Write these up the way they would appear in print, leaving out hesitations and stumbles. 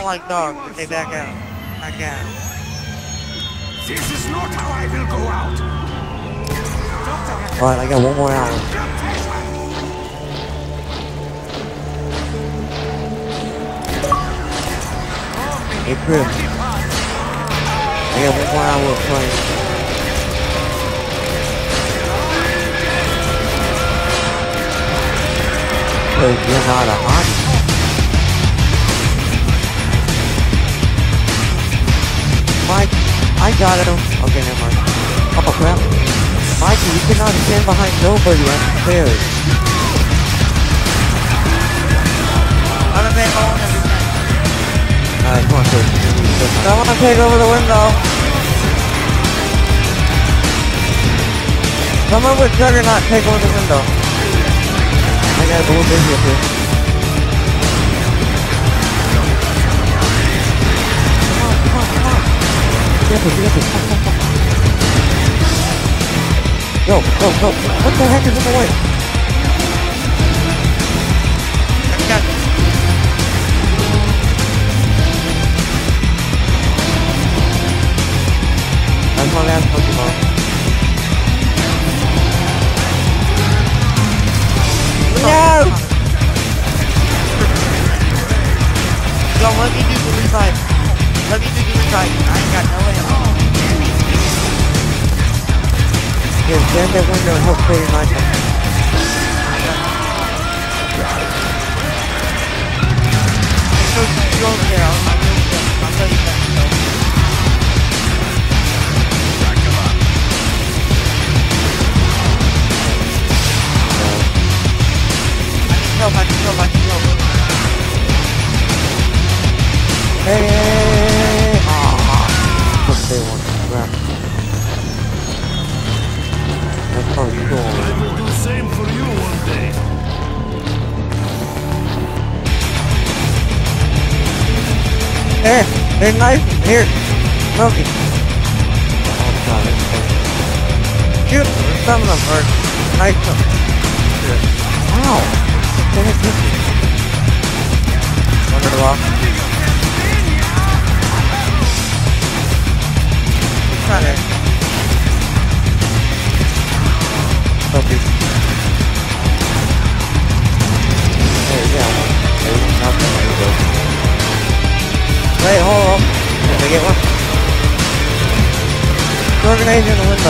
like dogs, but they back out. Back out. This is not how I will go out. Alright, I got 1 more hour. Hey Chris, I got 1 more hour of playing. Cause you're not a hottie. Mike, I got him. Okay, never mind. Oh crap. Mikey, you cannot stand behind nobody on the stairs. I'm a bit old and everything. Alright, come on, Chris. Someone take over the window. Someone with Juggernaut take over the window. I got a little busy up here. Come on. Get this. Come. Go. What the heck is in the way? I got you. That's my last Pokemon. No! Yo, let me do the revive. I ain't got no way at all. Here, stand that window and help clear your mind. So you over there, I'll tell you that. I can help. Hey! Let's say one. Crap. That's probably cool. I will do the same for you one day. Here, knife. Here, Smokey. Oh god, that's funny. Shoot some of them, or knife them. Ow! What the heck is this? Under the lock. Try there. Smokey. There you go. Nothing. There you go. Wait, hold on. Did I get one? Throw a grenade in the window.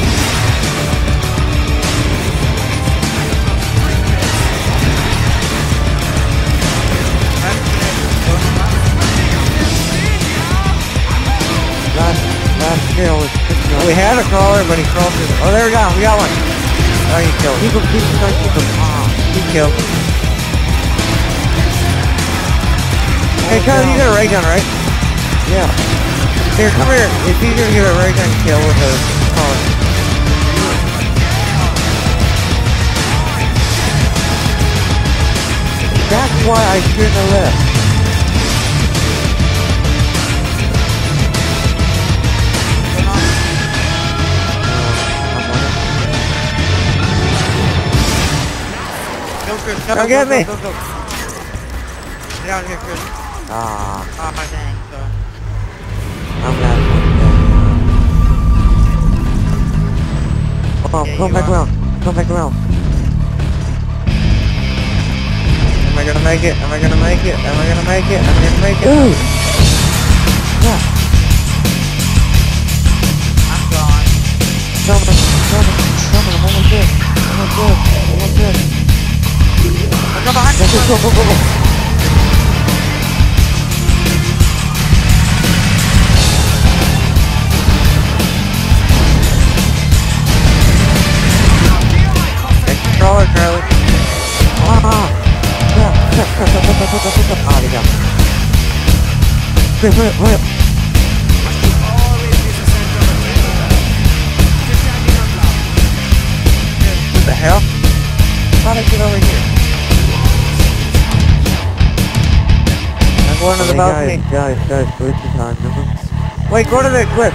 Last kill was well, we had a crawler, but he crawled through. Oh, there we go. We got one. Oh, he killed. Keep him. He killed. Hey, Tyler, you got a ray gun, right? Yeah. Here, come here. It's easier to get a ray gun kill with a crawler. That's why I shouldn't have left. Don't get me! Go. Get out of here, Chris. Ah, Oh, my dang. I'm not. Oh, Yeah, come you back are. around. Come back around. Am I gonna make it? Am I gonna make it? Am I gonna make it? Am I gonna make it? Ooh! Yeah. I'm gone. Come on. I'm almost there. Go behind me. Go. Controller, Charlie. Ah, there you go. Wait. What the hell? How did I get over here? I'm going to the balcony. Guys, where's the time, remember? Wait, go to the cliff.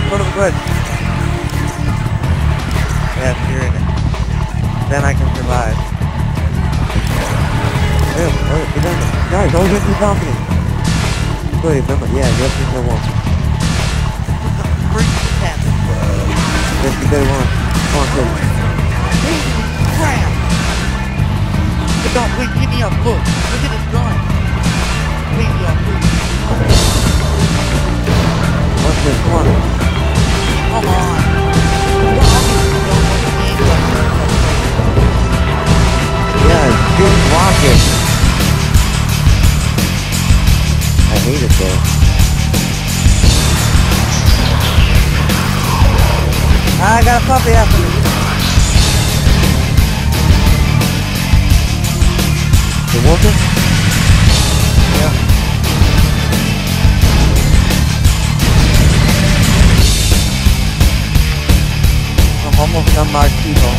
Yes, you're in it. Then I can survive. Get down there. Guys, always get to the balcony. Wait, remember? Yeah, you have to kill one. Bring the cat. Yes, you better one. Come on, kill. Crap! Don't, wait, give me up, look. Look at his gun. Wait, please. What's this? Come on. Come on. Yeah, shoot, block it. I hate it though. I got a puppy after me. The wolf? Yeah. I'm almost done my people.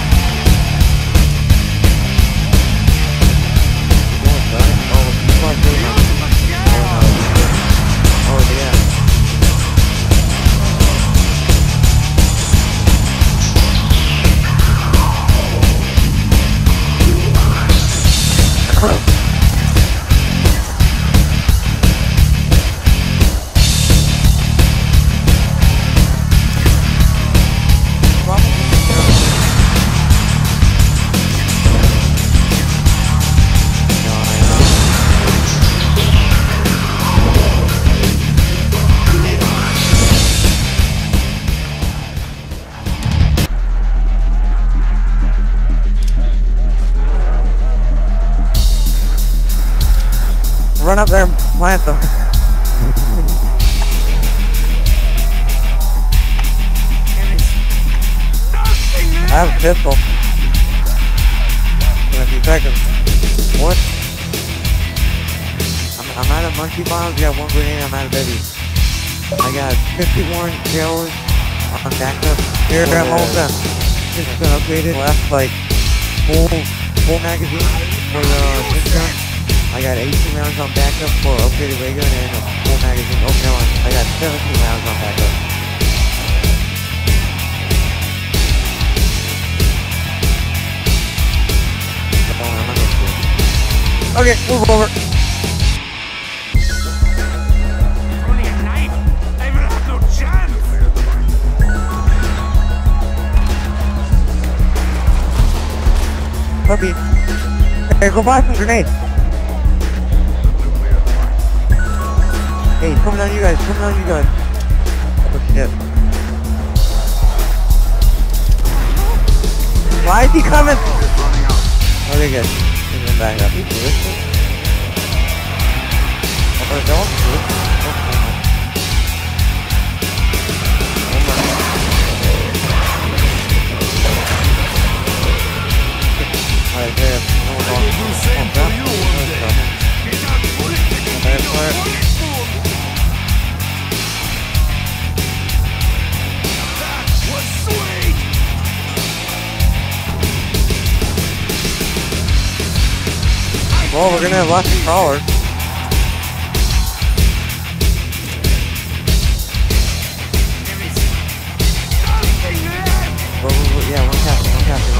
Run up there and plant them. I have a pistol. In a few seconds. What? I'm out of monkey bombs. Got one grenade. I'm out of babies. I got 51 shells on backup. Here, I'm all done. Just been upgraded. Left like full magazine for the this gun. I got 18 rounds on backup for upgraded ray gun and a full magazine. Oh no, I got 17 rounds on backup. Okay, move over. Only a knife. I will have no chance. Puppy. Hey, go buy some grenades. Hey, coming on you guys, coming on you guys. Oh shit. Why is he coming? Okay, good. He's going back up. He's listening. Oh, don't listen. Alright, there. Hold on. Well, we're gonna have lots of crawlers. Well, yeah, one captain.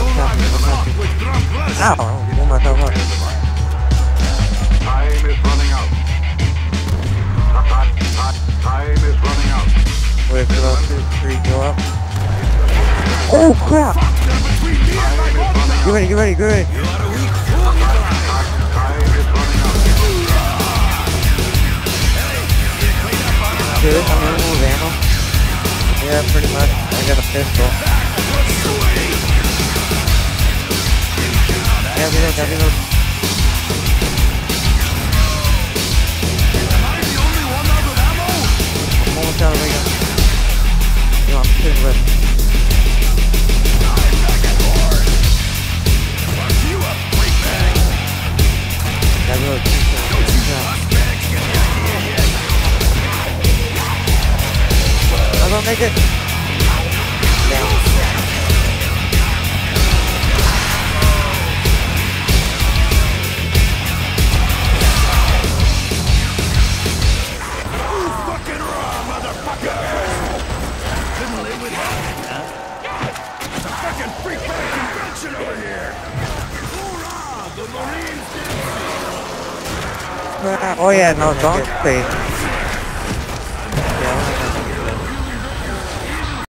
Ow! I blew myself up. Time is running out. Time is running out. Wait for those 2, 3 go up. Oh crap! Get ready. Dude, I'm running with ammo. Yeah, pretty much. I got a pistol. Yeah, reload. I'm almost out of ray gun. No, I'm shooting with. Yeah, reload. I'm gonna make it. Down. Fucking raw, motherfucker! Couldn't live with that, huh? It's a fucking freak fire convention over here! Hoorah! The Marines did. Oh yeah, no, don't say.